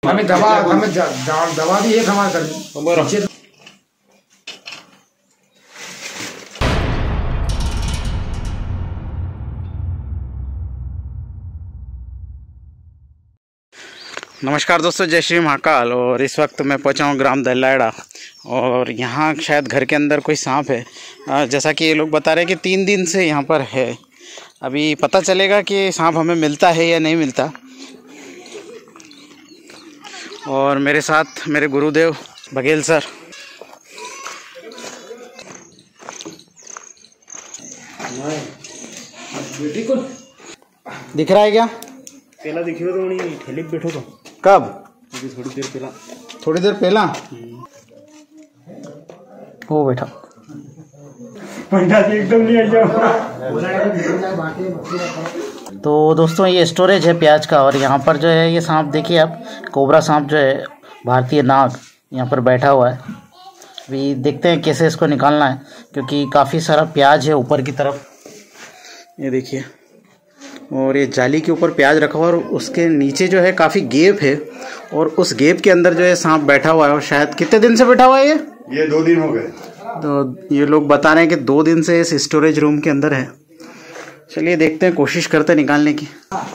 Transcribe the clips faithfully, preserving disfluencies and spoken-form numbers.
हमें दवा हमें दवा भी एक हमारा कर। नमस्कार दोस्तों, जय श्री महाकाल। और इस वक्त मैं पहुंचा हूँ ग्राम दल्लाड़ा और यहाँ शायद घर के अंदर कोई सांप है। जैसा कि ये लोग बता रहे हैं कि तीन दिन से यहाँ पर है। अभी पता चलेगा कि सांप हमें मिलता है या नहीं मिलता। और मेरे साथ मेरे गुरुदेव बघेल सर। दिख रहा है क्या? पहला दिखियो तो नहीं ठेले पे बैठो तो कब? थोड़ी देर पहला थोड़ी देर पहला वो बैठा एकदम नहीं आई। तो दोस्तों ये स्टोरेज है प्याज का। और यहाँ पर जो है ये सांप देखिए आप, कोबरा सांप जो है, भारतीय नाग यहाँ पर बैठा हुआ है। अभी देखते हैं कैसे इसको निकालना है, क्योंकि काफ़ी सारा प्याज है ऊपर की तरफ, ये देखिए। और ये जाली के ऊपर प्याज रखा हुआ और उसके नीचे जो है काफ़ी गैप है और उस गैप के अंदर जो है सांप बैठा हुआ है। और शायद कितने दिन से बैठा हुआ है ये? ये दो दिन हो गए। तो ये लोग बता रहे हैं कि दो दिन से इस स्टोरेज रूम के अंदर है। चलिए देखते हैं, कोशिश करते हैं निकालने की।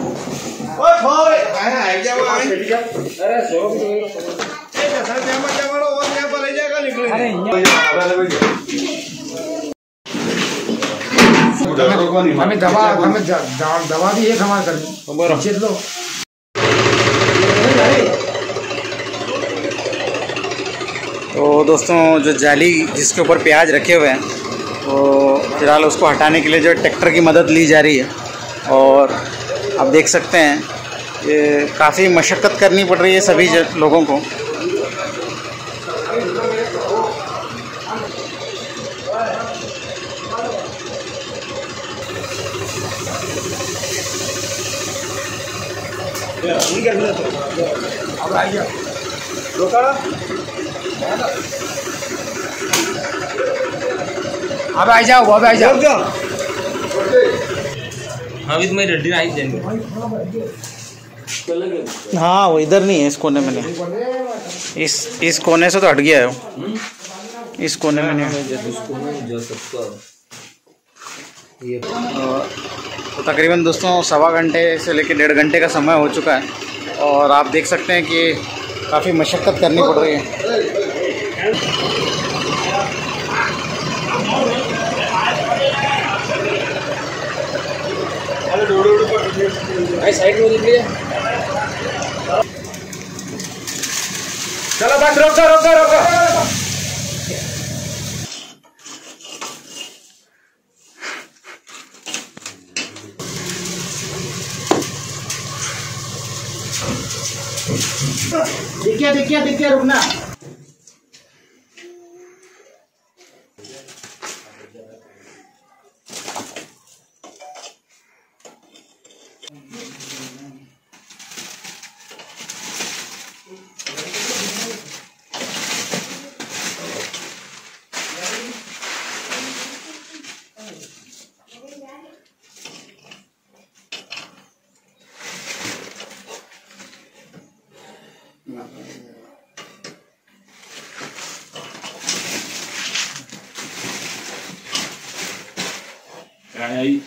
हमें दवा हमें दवा भी एक हमारा कर लो। तो दोस्तों जो जाली जिसके ऊपर प्याज रखे हुए हैं, तो फिलहाल उसको हटाने के लिए जो ट्रैक्टर की मदद ली जा रही है। और आप देख सकते हैं ये काफ़ी मशक्क़त करनी पड़ रही है सभी लोगों को। अब आ जाओ, अब आ जाओ। अभी तो मैं रेडी आई जाएंगे। हाँ वो इधर नहीं है, इस कोने में नहीं। इस इस कोने से तो हट गया है वो, इस कोने में नहीं। तो तकरीबन दोस्तों सवा घंटे से लेकर डेढ़ घंटे का समय हो चुका है और आप देख सकते हैं कि काफ़ी मशक्क़त करनी पड़ रही है। साइड में निकलिए। चलो बस रोको रोको रोको। देखिए देखिए देखिए, रुकना। आई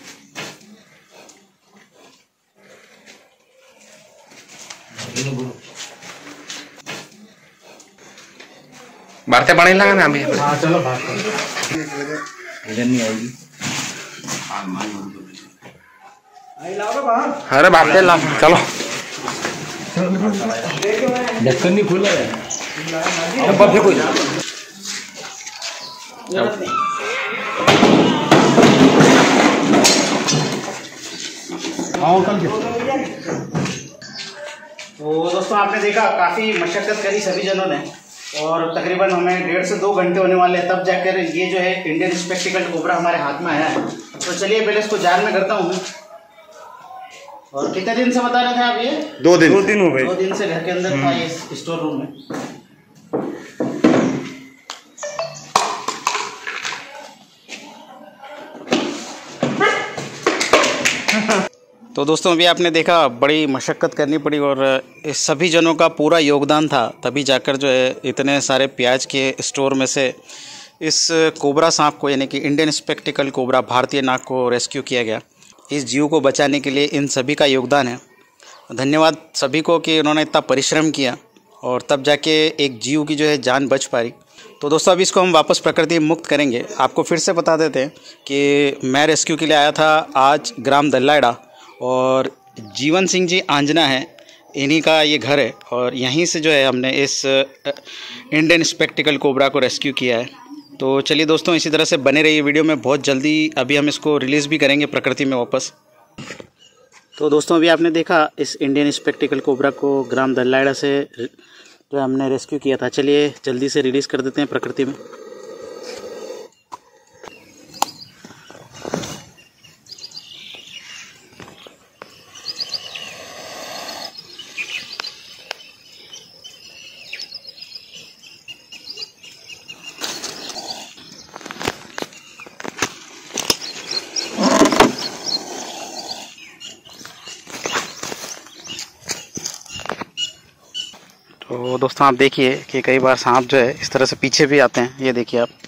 भारतीय पानी लगा ना हमें। हाँ चलो बात इधर नहीं आएगी। अरे भारतीय ला चलो। ढक्कन नहीं खुला है। तो दोस्तों आपने देखा काफ़ी मशक्क़त करी सभी जनों ने और तकरीबन हमें डेढ़ से दो घंटे होने वाले हैं, तब जाकर ये जो है इंडियन स्पेक्टिकल कोबरा हमारे हाथ में आया है। तो चलिए पहले इसको जाल में करता हूँ मैं। और कितने दिन से बता रहे थे आप ये? दो दिन दो दिन हो गए। दो दिन से घर के अंदर था ये स्टोर रूम में। तो दोस्तों अभी आपने देखा बड़ी मशक्क़त करनी पड़ी और इस सभी जनों का पूरा योगदान था, तभी जाकर जो है इतने सारे प्याज के स्टोर में से इस कोबरा सांप को, यानी कि इंडियन स्पेक्टिकल कोबरा, भारतीय नाग को रेस्क्यू किया गया। इस जीव को बचाने के लिए इन सभी का योगदान है। धन्यवाद सभी को कि उन्होंने इतना परिश्रम किया और तब जाके एक जीव की जो है जान बच पा रही। तो दोस्तों अभी इसको हम वापस प्रकृति में मुक्त करेंगे। आपको फिर से बता देते हैं कि मैं रेस्क्यू के लिए आया था आज ग्राम दल्लाइड़ा, और जीवन सिंह जी आंजना है, इन्हीं का ये घर है और यहीं से जो है हमने इस इंडियन स्पेक्टिकल कोबरा को रेस्क्यू किया है। तो चलिए दोस्तों इसी तरह से बने रहिए वीडियो में, बहुत जल्दी अभी हम इसको रिलीज़ भी करेंगे प्रकृति में वापस। तो दोस्तों अभी आपने देखा इस इंडियन स्पेक्टिकल कोबरा को ग्राम दल्लाइड़ा से जो हमने रेस्क्यू किया था। चलिए जल्दी से रिलीज़ कर देते हैं प्रकृति में। तो दोस्तों आप देखिए कि कई बार सांप जो है इस तरह से पीछे भी आते हैं। ये देखिए आप,